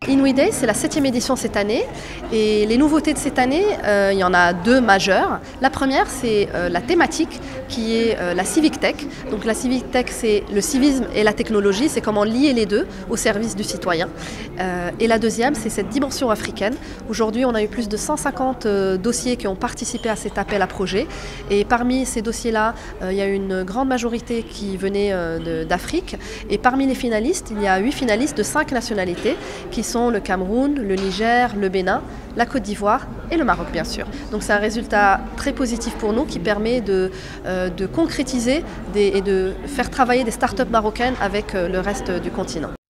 Inouï Day, c'est la 7e édition cette année et les nouveautés de cette année, il y en a deux majeures. La première, c'est la thématique qui est la Civic Tech. Donc la Civic Tech, c'est le civisme et la technologie, c'est comment lier les deux au service du citoyen. Et la deuxième, c'est cette dimension africaine. Aujourd'hui, on a eu plus de 150 dossiers qui ont participé à cet appel à projet et parmi ces dossiers-là, il y a une grande majorité qui venait d'Afrique et parmi les finalistes, il y a 8 finalistes de 5 nationalités qui sont le Cameroun, le Niger, le Bénin, la Côte d'Ivoire et le Maroc bien sûr. Donc c'est un résultat très positif pour nous qui permet de concrétiser et de faire travailler des startups marocaines avec le reste du continent.